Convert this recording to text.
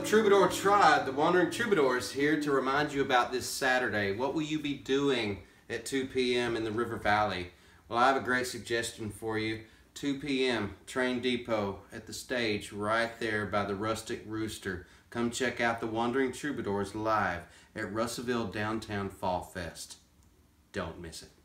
up, Troubadour Tribe? The Wandering Troubadours here to remind you about this Saturday. What will you be doing at 2 p.m. in the River Valley? Well, I have a great suggestion for you. 2 p.m. Train Depot at the stage right there by the Rustic Rooster. Come check out the Wandering Troubadours live at Russellville Downtown Fall Fest. Don't miss it.